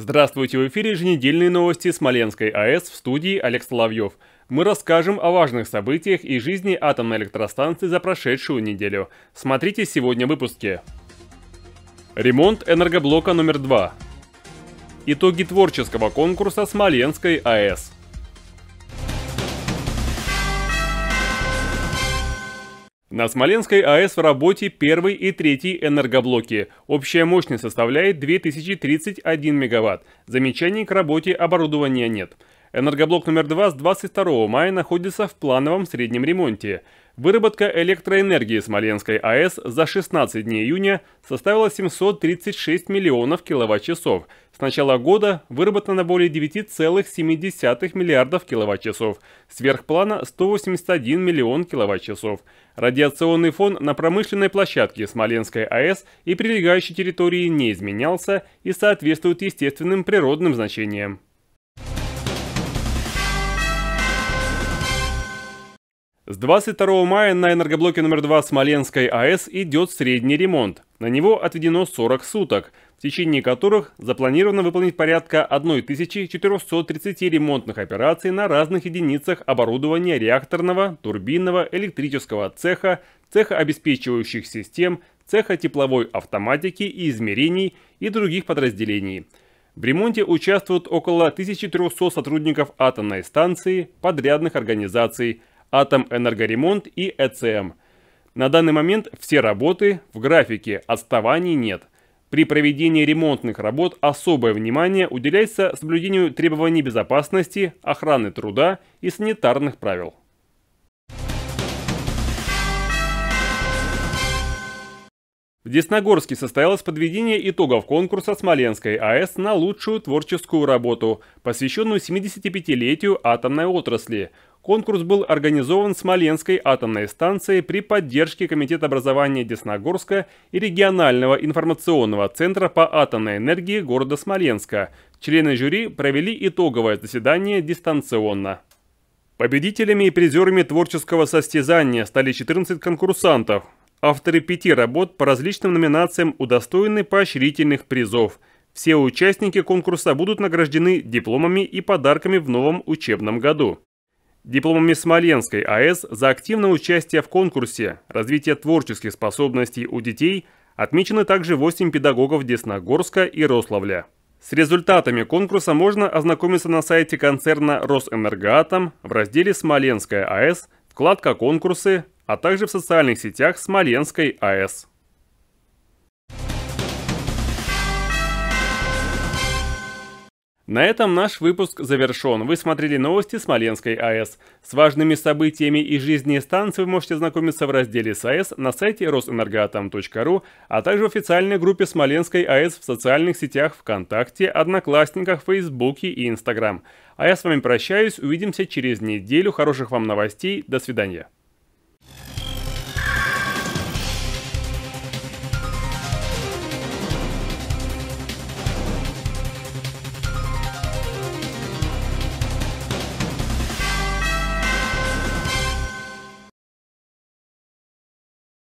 Здравствуйте, в эфире еженедельные новости Смоленской АЭС, в студии Олег Соловьев. Мы расскажем о важных событиях и жизни атомной электростанции за прошедшую неделю. Смотрите сегодня в выпуске. Ремонт энергоблока номер 2. Итоги творческого конкурса Смоленской АЭС. На Смоленской АЭС в работе первый и третий энергоблоки. Общая мощность составляет 2031 мегаватт. Замечаний к работе оборудования нет. Энергоблок номер 2 с 22 мая находится в плановом среднем ремонте. Выработка электроэнергии Смоленской АЭС за 16 дней июня составила 736 миллионов киловатт-часов. С начала года выработано более 9,7 миллиардов киловатт-часов. Сверх плана 181 миллион киловатт-часов. Радиационный фон на промышленной площадке Смоленской АЭС и прилегающей территории не изменялся и соответствует естественным природным значениям. С 22 мая на энергоблоке номер 2 Смоленской АЭС идет средний ремонт. На него отведено 40 суток, в течение которых запланировано выполнить порядка 1430 ремонтных операций на разных единицах оборудования реакторного, турбинного, электрического цеха, цеха обеспечивающих систем, цеха тепловой автоматики и измерений и других подразделений. В ремонте участвуют около 1300 сотрудников атомной станции, подрядных организаций, Атомэнергоремонт и ЭЦМ. На данный момент все работы в графике, отставаний нет. При проведении ремонтных работ особое внимание уделяется соблюдению требований безопасности, охраны труда и санитарных правил. В Десногорске состоялось подведение итогов конкурса Смоленской АЭС на лучшую творческую работу, посвященную 75-летию атомной отрасли. Конкурс был организован Смоленской атомной станцией при поддержке Комитета образования Десногорска и регионального информационного центра по атомной энергии города Смоленска. Члены жюри провели итоговое заседание дистанционно. Победителями и призерами творческого состязания стали 14 конкурсантов. Авторы 5 работ по различным номинациям удостоены поощрительных призов. Все участники конкурса будут награждены дипломами и подарками в новом учебном году. Дипломами Смоленской АЭС за активное участие в конкурсе, развитие творческих способностей у детей отмечены также 8 педагогов Десногорска и Рославля. С результатами конкурса можно ознакомиться на сайте концерна «Росэнергоатом» в разделе «Смоленская АЭС», вкладка «Конкурсы», а также в социальных сетях Смоленской АЭС. На этом наш выпуск завершен. Вы смотрели новости Смоленской АЭС. С важными событиями из жизни станции вы можете знакомиться в разделе САЭС на сайте росэнергоатом.ру, а также в официальной группе Смоленской АЭС в социальных сетях ВКонтакте, Одноклассниках, Фейсбуке и Инстаграм. А я с вами прощаюсь, увидимся через неделю. Хороших вам новостей, до свидания.